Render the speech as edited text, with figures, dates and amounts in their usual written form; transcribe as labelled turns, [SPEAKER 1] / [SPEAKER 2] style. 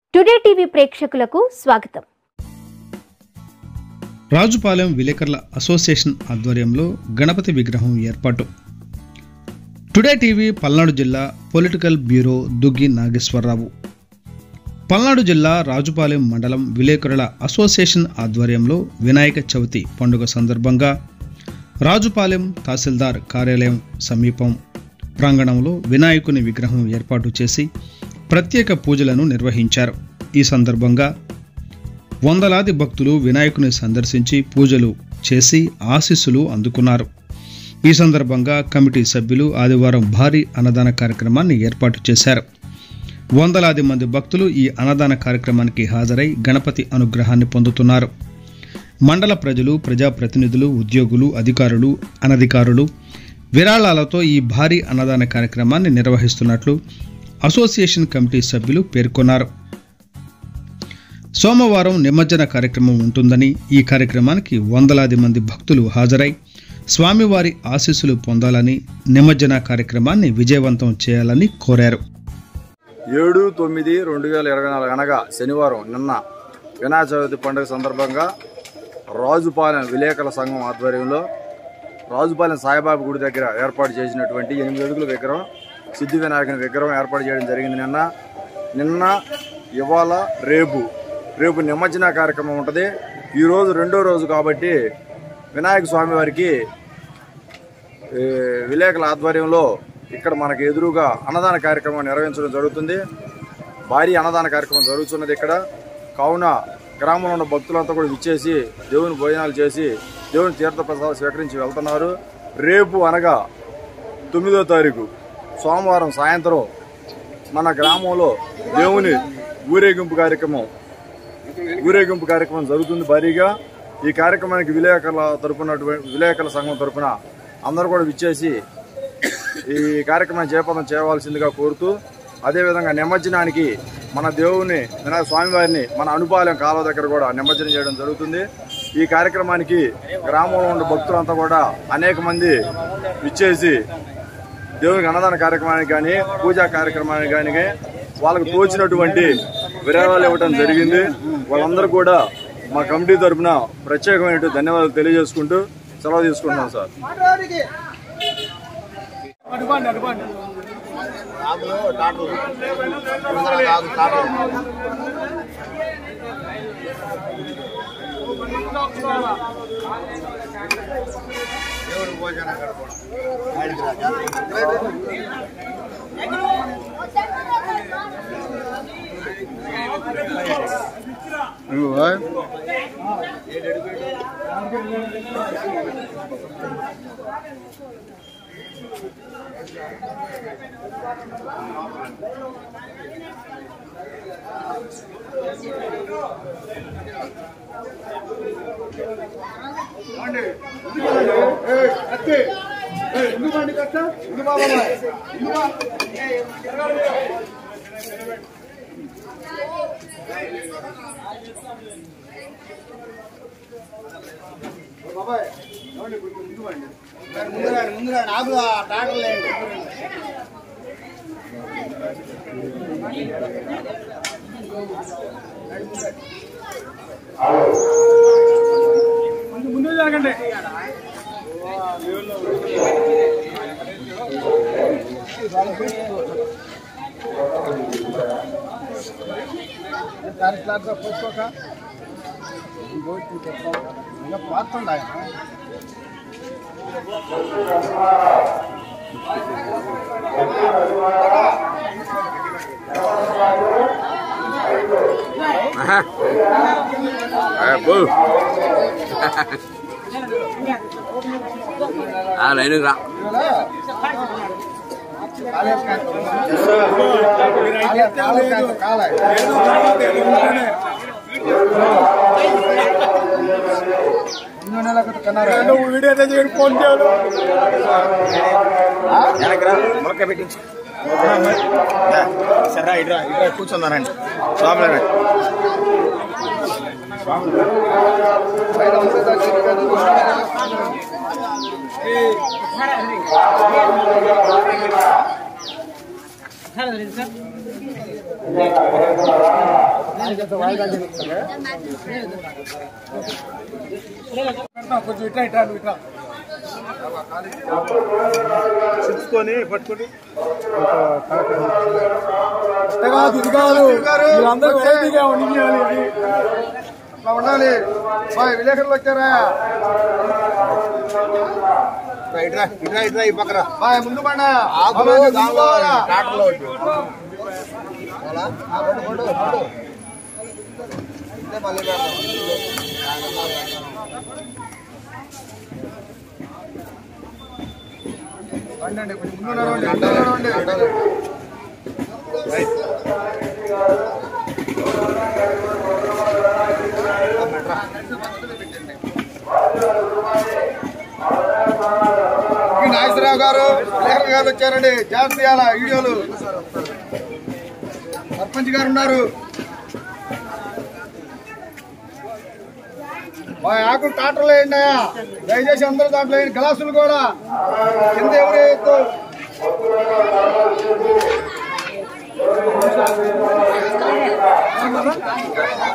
[SPEAKER 1] Today TV ప్రేక్షకులకు స్వాగతం.
[SPEAKER 2] రాజుపాలెం విలేకరుల అసోసియేషన్ ఆధ్వర్యంలో గణపతి విగ్రహం ఏర్పాటు. టుడే టీవీ పల్నాడు జిల్లా పొలిటికల్ బ్యూరో దుగ్గి నాగేశ్వరరావు. పల్నాడు జిల్లా రాజుపాలెం మండలం విలేకరుల అసోసియేషన్ ఆధ్వర్యంలో వినాయక చవితి పండుగ సందర్భంగా రాజుపాలెం తహసీల్దార్ కార్యాలయం సమీపం ప్రాంగణంలో వినాయకుని విగ్రహం ఏర్పాటు చేసి ప్రత్యేక పూజలను నిర్వహించారు. ఈ సందర్భంగా వందలాది భక్తులు వినాయకుని సందర్శించి పూజలు చేసి ఆశీస్సులు అందుకున్నారు. ఈ సందర్భంగా కమిటీ సభ్యులు ఆదివారం భారీ అన్నదాన కార్యక్రమాన్ని ఏర్పాటు చేశారు. వందలాది మంది భక్తులు ఈ అన్నదాన కార్యక్రమానికి హాజరై గణపతి అనుగ్రహాన్ని పొందుతున్నారు. మండల ప్రజలు, ప్రజాప్రతినిధులు, ఉద్యోగులు, అధికారులు, అనధికారులు విరాళాలతో ఈ భారీ అన్నదాన కార్యక్రమాన్ని నిర్వహిస్తున్నట్లు అసోసియేషన్ కమిటీ సభ్యులు పేర్కొన్నారు. సోమవారం నిమజ్జన కార్యక్రమం ఉంటుందని, ఈ కార్యక్రమానికి వందలాది మంది భక్తులు హాజరై స్వామివారి ఆశీస్సులు పొందాలని, నిమజ్జన కార్యక్రమాన్ని విజయవంతం చేయాలని కోరారు.
[SPEAKER 3] 7/9/2024 అనగా శనివారం నిన్న వినాయక చవితి పండుగ సందర్భంగా రాజుపాలెం విలేకరుల సంఘం ఆధ్వర్యంలో రాజుపాలెం సాయిబాబా గుడి దగ్గర ఏర్పాటు చేసినటువంటి 8 అడుగుల విగ్రహం, సిద్ధి వినాయకుని విగ్రహం ఏర్పాటు చేయడం జరిగింది. నిన్న ఇవాళ రేపు నిమజ్జన కార్యక్రమం ఉంటుంది. ఈరోజు రెండో రోజు కాబట్టి వినాయక స్వామి వారికి విలేకరుల ఆధ్వర్యంలో ఇక్కడ మనకు ఎదురుగా అన్నదాన కార్యక్రమం నిర్వహించడం జరుగుతుంది. భారీ అన్నదాన కార్యక్రమం జరుగుతున్నది ఇక్కడ. కావున గ్రామంలో ఉన్న భక్తులంతా కూడా విచ్చేసి దేవుని భోజనాలు చేసి దేవుని తీర్థప్రసాదాలు స్వీకరించి వెళ్తున్నారు. రేపు అనగా 9వ తారీఖు సోమవారం సాయంత్రం మన గ్రామంలో దేవుని ఊరేగింపు కార్యక్రమం జరుగుతుంది భారీగా. ఈ కార్యక్రమానికి విలేకరుల సంఘం తరఫున అందరూ కూడా విచ్చేసి ఈ కార్యక్రమాన్ని జయప్రదం చేయవలసిందిగా కోరుతూ, అదేవిధంగా నిమజ్జనానికి మన దేవుని వినాయక స్వామివారిని మన అనుపాలెం కాలువ దగ్గర కూడా నిమజ్జనం చేయడం జరుగుతుంది. ఈ కార్యక్రమానికి గ్రామంలో ఉన్న భక్తులంతా కూడా అనేక మంది విచ్చేసి దేవునికి అన్నదాన కార్యక్రమానికి కానీ పూజా కార్యక్రమానికి కానీ వాళ్ళకు తోచినటువంటి విరాళాలు ఇవ్వడం జరిగింది. వాళ్ళందరూ కూడా మా కమిటీ తరఫున ప్రత్యేకమైన ధన్యవాదాలు తెలియజేసుకుంటూ సెలవు తీసుకుంటున్నాం సార్. ముందు జాగండి. పాడుతుండ వీడియో ఫోన్ చేయాలి సరే ఇట్లా కూర్చున్నారండి స్వామి
[SPEAKER 4] Halo, కొంచెం ఇట్లా ఇట్లా ఇట్లా
[SPEAKER 3] చుట్టుకొని పట్టుకొని
[SPEAKER 4] ఇది కాదు మీరందరూ సేఫ్టీగా ఉండాలి.
[SPEAKER 3] అట్లా ఉండాలి. విలేకరులు వచ్చారా? ముందు పండ కొంచెం ముందు నడవండి. నాగేశ్వరరావు గారు విలేకరులు గారు వచ్చారండి. జాగ్రత్త చేయాల వీడియోలు. సర్పంచ్ గారు ఉన్నారు. ఆకులు టాటర్లు వేయండి. దయచేసి అందరూ దాంట్లో వేయండి. గ్లాసులు కూడా కింద ఎవరు వేయొద్దు.